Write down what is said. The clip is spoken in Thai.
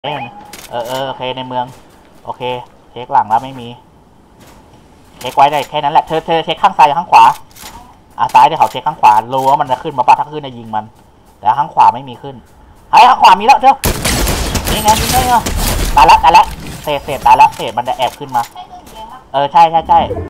โอเคในเมืองโอเคเช็คหลังแล้วไม่มีเช็คไว้ได้แค่นั้นแหละเธอเช็คข้างซ้ายกับข้างขวาซ้ายเดี๋ยวเขาเช็คข้างขวารู้ว่ามันจะขึ้นมาป่ะถ้าขึ้นจะยิงมันแต่ข้างขวาไม่มีขึ้นข้างขวามีแล้วเธอนี่ไงตายละเศษตายละเศษมันจะแอบขึ้นมาใช่